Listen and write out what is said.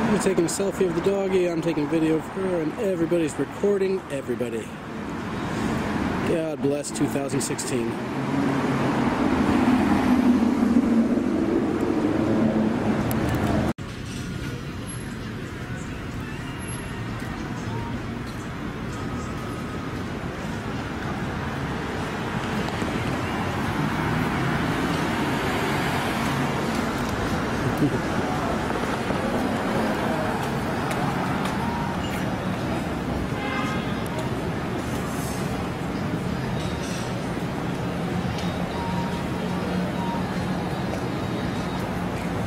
You're taking a selfie of the doggy, I'm taking video of her, and everybody's recording everybody. God bless 2016.